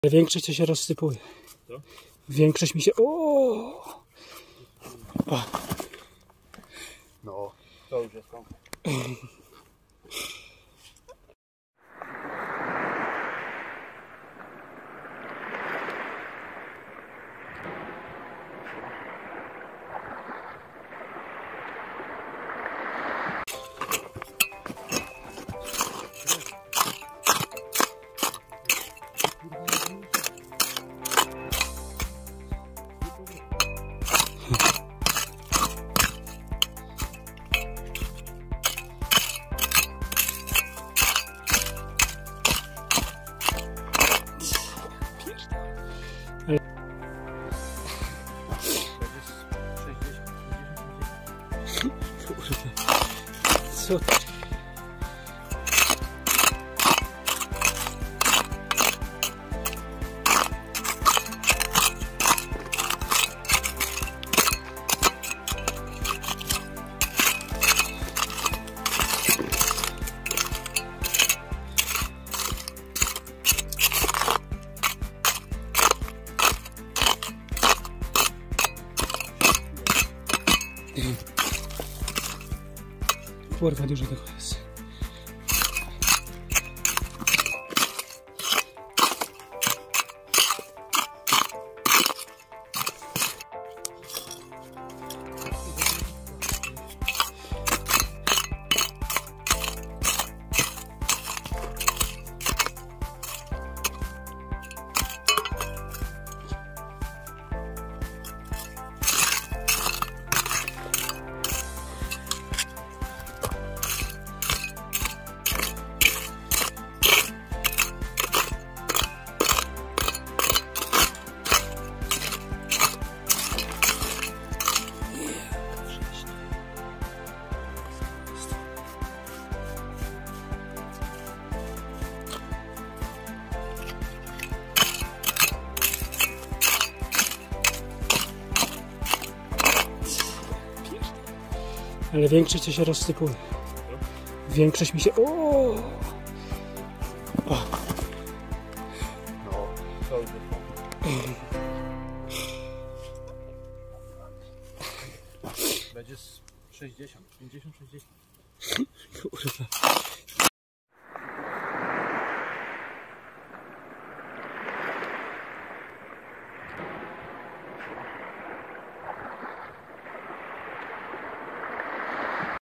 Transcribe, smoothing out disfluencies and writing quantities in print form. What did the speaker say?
Większość to się rozsypuje. Co? Większość mi się... O! No, to już jest konkret. Co to? Kurwa, dużo tego jest. Ale większość to się rozsypuje. Większość mi się... O! No, to już jest konkret. Będzie 60, 50, 60. Kurwa.